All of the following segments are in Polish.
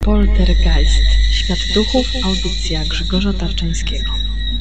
Poltergeist. Świat duchów. Audycja Grzegorza Tarczyńskiego.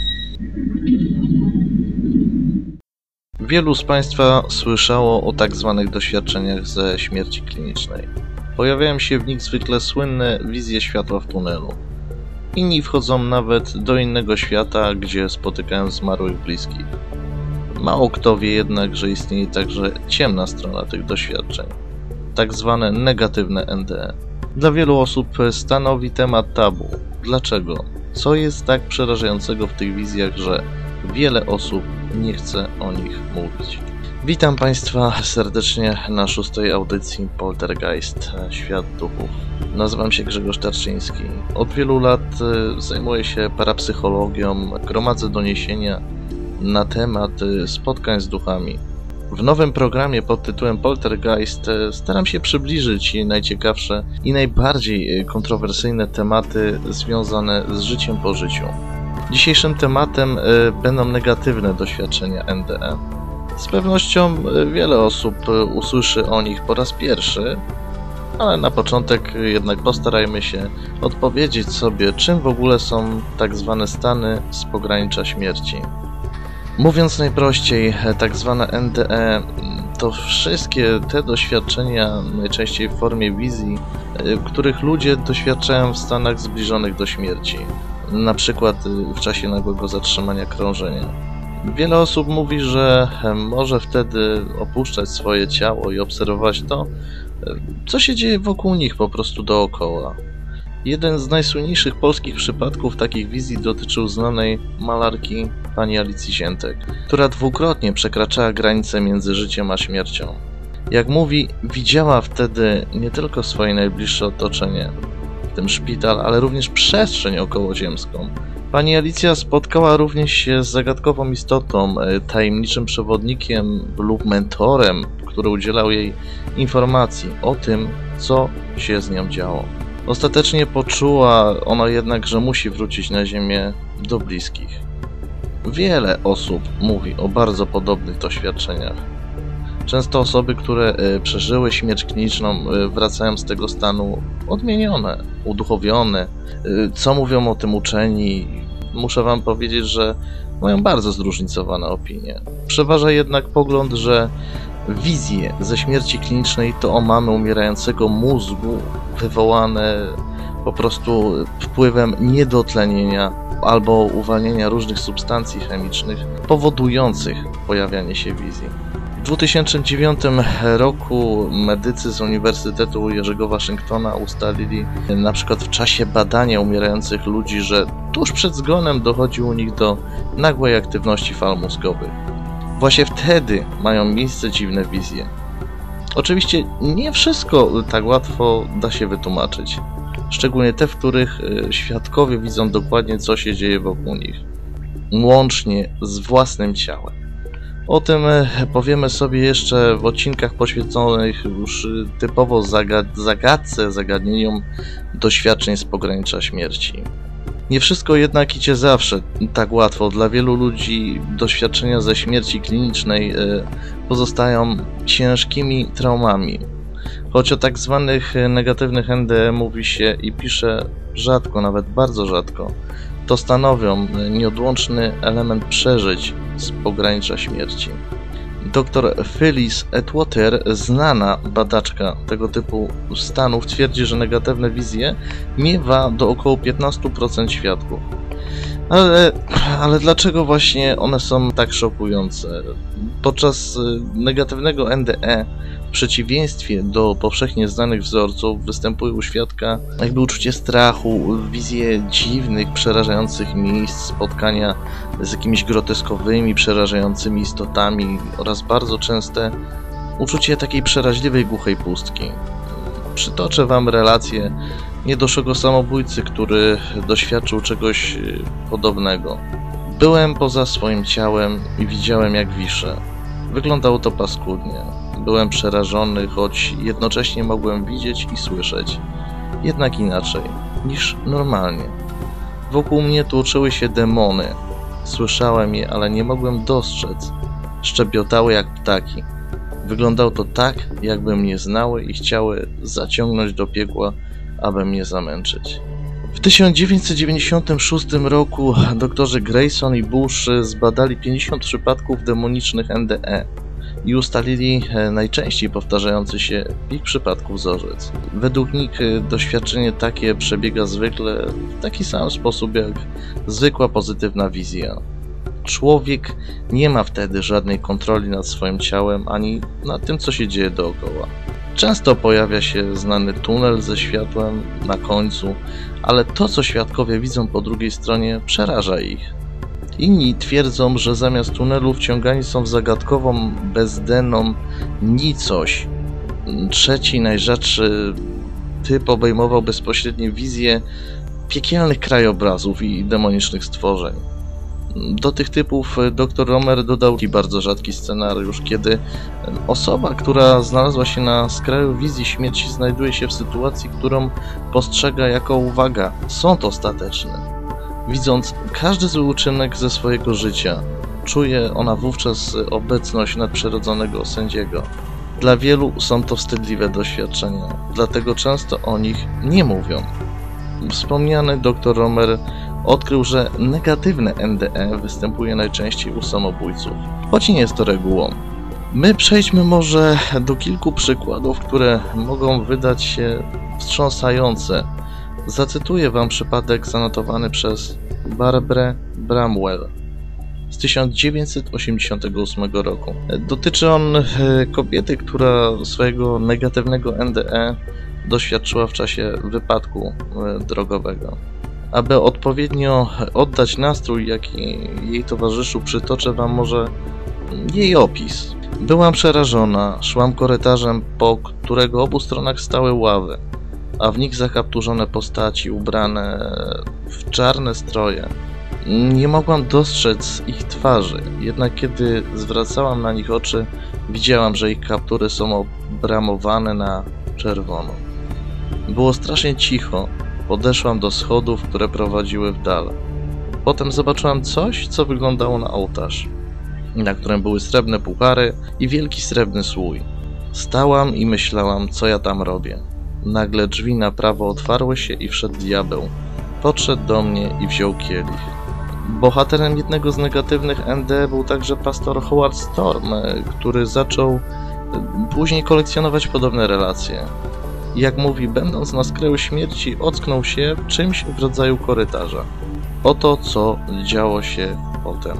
Wielu z Państwa słyszało o tak zwanych doświadczeniach ze śmierci klinicznej. Pojawiają się w nich zwykle słynne wizje światła w tunelu. Inni wchodzą nawet do innego świata, gdzie spotykają zmarłych bliskich. Mało kto wie jednak, że istnieje także ciemna strona tych doświadczeń, tak zwane negatywne NDE. Dla wielu osób stanowi temat tabu. Dlaczego? Co jest tak przerażającego w tych wizjach, że wiele osób nie chce o nich mówić? Witam Państwa serdecznie na 6. audycji Poltergeist – Świat duchów. Nazywam się Grzegorz Tarczyński. Od wielu lat zajmuję się parapsychologią, gromadzę doniesienia na temat spotkań z duchami. W nowym programie pod tytułem Poltergeist staram się przybliżyć najciekawsze i najbardziej kontrowersyjne tematy związane z życiem po życiu. Dzisiejszym tematem będą negatywne doświadczenia NDE. Z pewnością wiele osób usłyszy o nich po raz pierwszy, ale na początek jednak postarajmy się odpowiedzieć sobie, czym w ogóle są tak zwane stany z pogranicza śmierci. Mówiąc najprościej, tak zwane NDE to wszystkie te doświadczenia, najczęściej w formie wizji, których ludzie doświadczają w stanach zbliżonych do śmierci, na przykład w czasie nagłego zatrzymania krążenia. Wiele osób mówi, że może wtedy opuszczać swoje ciało i obserwować to, co się dzieje wokół nich po prostu dookoła. Jeden z najsłynniejszych polskich przypadków takich wizji dotyczył znanej malarki pani Alicji Ziętek, która dwukrotnie przekraczała granicę między życiem a śmiercią. Jak mówi, widziała wtedy nie tylko swoje najbliższe otoczenie, w tym szpital, ale również przestrzeń okołoziemską. Pani Alicja spotkała również się z zagadkową istotą, tajemniczym przewodnikiem lub mentorem, który udzielał jej informacji o tym, co się z nią działo. Ostatecznie poczuła ona jednak, że musi wrócić na ziemię do bliskich. Wiele osób mówi o bardzo podobnych doświadczeniach. Często osoby, które przeżyły śmierć kliniczną, wracają z tego stanu odmienione, uduchowione. Co mówią o tym uczeni? Muszę Wam powiedzieć, że mają bardzo zróżnicowane opinie. Przeważa jednak pogląd, że wizje ze śmierci klinicznej to omamy umierającego mózgu wywołane po prostu wpływem niedotlenienia albo uwalniania różnych substancji chemicznych powodujących pojawianie się wizji. W 2009 roku medycy z Uniwersytetu Jerzego Waszyngtona ustalili na przykład w czasie badania umierających ludzi, że tuż przed zgonem dochodzi u nich do nagłej aktywności fal mózgowych. Właśnie wtedy mają miejsce dziwne wizje. Oczywiście nie wszystko tak łatwo da się wytłumaczyć, szczególnie te, w których świadkowie widzą dokładnie, co się dzieje wokół nich, łącznie z własnym ciałem. O tym powiemy sobie jeszcze w odcinkach poświęconych już typowo zagadnieniom doświadczeń z pogranicza śmierci. Nie wszystko jednak idzie zawsze tak łatwo. Dla wielu ludzi doświadczenia ze śmierci klinicznej pozostają ciężkimi traumami. Choć o tak zwanych negatywnych NDE mówi się i pisze rzadko, nawet bardzo rzadko, to stanowią nieodłączny element przeżyć z pogranicza śmierci. Dr Phyllis Atwater, znana badaczka tego typu stanów, twierdzi, że negatywne wizje miewa do około 15% świadków. Ale dlaczego właśnie one są tak szokujące? Podczas negatywnego NDE, w przeciwieństwie do powszechnie znanych wzorców, występuje u świadka jakby uczucie strachu, wizje dziwnych, przerażających miejsc, spotkania z jakimiś groteskowymi, przerażającymi istotami oraz bardzo częste uczucie takiej przeraźliwej, głuchej pustki. Przytoczę Wam relację niedoszłego samobójcy, który doświadczył czegoś podobnego. Byłem poza swoim ciałem i widziałem, jak wiszę. Wyglądało to paskudnie. Byłem przerażony, choć jednocześnie mogłem widzieć i słyszeć. Jednak inaczej niż normalnie. Wokół mnie tłoczyły się demony. Słyszałem je, ale nie mogłem dostrzec. Szczebiotały jak ptaki. Wyglądało to tak, jakby mnie znały i chciały zaciągnąć do piekła aby mnie zamęczyć. W 1996 roku doktorzy Grayson i Bush zbadali 50 przypadków demonicznych NDE i ustalili najczęściej powtarzający się w ich przypadku wzorzec. Według nich doświadczenie takie przebiega zwykle w taki sam sposób jak zwykła pozytywna wizja. Człowiek nie ma wtedy żadnej kontroli nad swoim ciałem ani nad tym, co się dzieje dookoła. Często pojawia się znany tunel ze światłem na końcu, ale to, co świadkowie widzą po drugiej stronie, przeraża ich. Inni twierdzą, że zamiast tunelu wciągani są w zagadkową, bezdenną nicość. Trzeci, najrzadszy typ obejmował bezpośrednie wizje piekielnych krajobrazów i demonicznych stworzeń. Do tych typów dr Romer dodał bardzo rzadki scenariusz, kiedy osoba, która znalazła się na skraju wizji śmierci, znajduje się w sytuacji, którą postrzega jako, uwaga, sąd ostateczny. Widząc każdy zły uczynek ze swojego życia, czuje ona wówczas obecność nadprzyrodzonego sędziego. Dla wielu są to wstydliwe doświadczenia, dlatego często o nich nie mówią. Wspomniany dr Romer odkrył, że negatywne NDE występuje najczęściej u samobójców, choć nie jest to regułą. My przejdźmy może do kilku przykładów, które mogą wydać się wstrząsające. Zacytuję wam przypadek zanotowany przez Barbara Bramwell z 1988 roku. Dotyczy on kobiety, która swojego negatywnego NDE doświadczyła w czasie wypadku drogowego. Aby odpowiednio oddać nastrój, jaki jej towarzyszył, przytoczę wam może jej opis. Byłam przerażona, szłam korytarzem, po którego obu stronach stały ławy, a w nich zakapturzone postaci ubrane w czarne stroje. Nie mogłam dostrzec ich twarzy, jednak kiedy zwracałam na nich oczy, widziałam, że ich kaptury są obramowane na czerwono. Było strasznie cicho. Podeszłam do schodów, które prowadziły w dal. Potem zobaczyłam coś, co wyglądało na ołtarz, na którym były srebrne puchary i wielki srebrny słój. Stałam i myślałam, co ja tam robię. Nagle drzwi na prawo otwarły się i wszedł diabeł. Podszedł do mnie i wziął kielich. Bohaterem jednego z negatywnych ND był także pastor Howard Storm, który zaczął później kolekcjonować podobne relacje. Jak mówi, będąc na skraju śmierci, ocknął się czymś w rodzaju korytarza. Oto co działo się potem.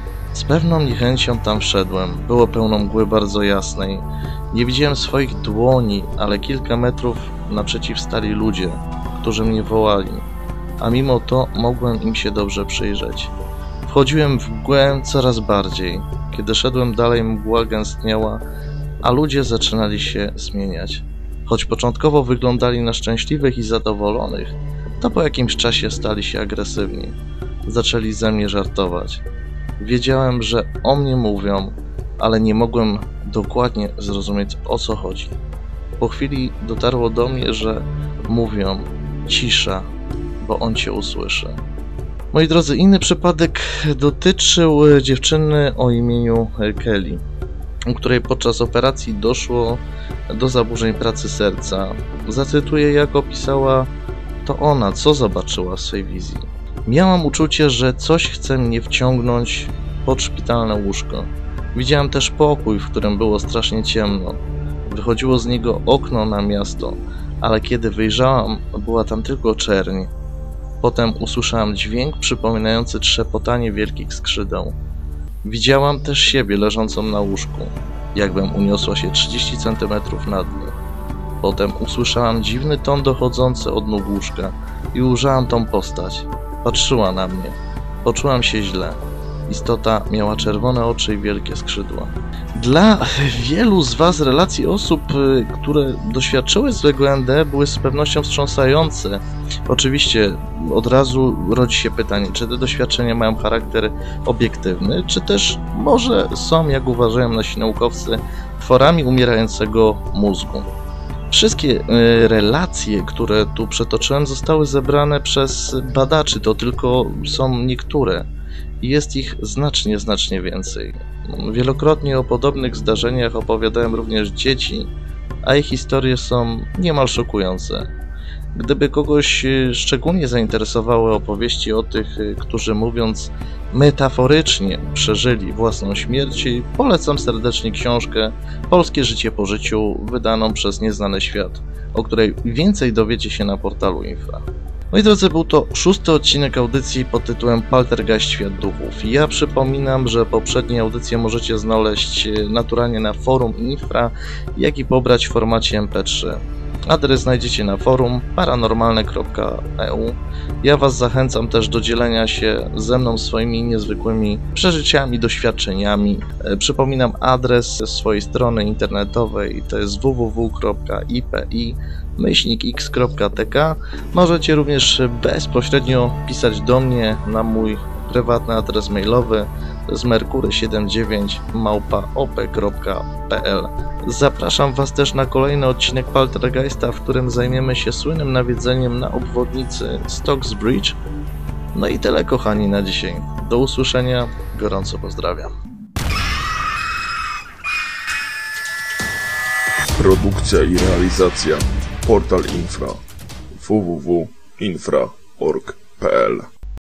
Z pewną niechęcią tam wszedłem. Było pełno mgły bardzo jasnej. Nie widziałem swoich dłoni, ale kilka metrów naprzeciw stali ludzie, którzy mnie wołali, a mimo to mogłem im się dobrze przyjrzeć. Wchodziłem w mgłę coraz bardziej. Kiedy szedłem dalej, mgła gęstniała, a ludzie zaczynali się zmieniać. Choć początkowo wyglądali na szczęśliwych i zadowolonych, to po jakimś czasie stali się agresywni. Zaczęli ze mnie żartować. Wiedziałem, że o mnie mówią, ale nie mogłem dokładnie zrozumieć, o co chodzi. Po chwili dotarło do mnie, że mówią: cisza, bo on cię usłyszy. Moi drodzy, inny przypadek dotyczył dziewczyny o imieniu Kelly, u której podczas operacji doszło do zaburzeń pracy serca. Zacytuję, jak opisała to ona, co zobaczyła w swej wizji. Miałam uczucie, że coś chce mnie wciągnąć pod szpitalne łóżko. Widziałam też pokój, w którym było strasznie ciemno. Wychodziło z niego okno na miasto, ale kiedy wyjrzałam, była tam tylko czerń. Potem usłyszałam dźwięk przypominający trzepotanie wielkich skrzydeł. Widziałam też siebie leżącą na łóżku, jakbym uniosła się 30 cm nad mnie. Potem usłyszałam dziwny ton dochodzący od nóg łóżka i ujrzałam tą postać. Patrzyła na mnie. Poczułam się źle. Istota miała czerwone oczy i wielkie skrzydła. Dla wielu z was relacje osób, które doświadczyły złego ND, były z pewnością wstrząsające. Oczywiście od razu rodzi się pytanie, czy te doświadczenia mają charakter obiektywny, czy też może są, jak uważają nasi naukowcy, tworami umierającego mózgu. Wszystkie relacje, które tu przetoczyłem, zostały zebrane przez badaczy, to tylko są niektóre. Jest ich znacznie więcej. Wielokrotnie o podobnych zdarzeniach opowiadałem również dzieci, a ich historie są niemal szokujące. Gdyby kogoś szczególnie zainteresowały opowieści o tych, którzy mówiąc metaforycznie przeżyli własną śmierć, polecam serdecznie książkę Polskie życie po życiu, wydaną przez Nieznany Świat, o której więcej dowiecie się na portalu Infra. Moi drodzy, był to 6. odcinek audycji pod tytułem Poltergeist Świat Duchów. Ja przypominam, że poprzednie audycje możecie znaleźć naturalnie na forum Infra, jak i pobrać w formacie MP3. Adres znajdziecie na forum paranormalne.eu. Ja Was zachęcam też do dzielenia się ze mną swoimi niezwykłymi przeżyciami, doświadczeniami. Przypominam adres swojej strony internetowej, to jest www.ipi-x.tk. Możecie również bezpośrednio pisać do mnie na mój prywatny adres mailowy z merkury79@op.pl. Zapraszam Was też na kolejny odcinek Poltergeista, w którym zajmiemy się słynnym nawiedzeniem na obwodnicy Stocksbridge. No i tyle, kochani, na dzisiaj. Do usłyszenia, gorąco pozdrawiam. Produkcja i realizacja Portal Infra www.infra.org.pl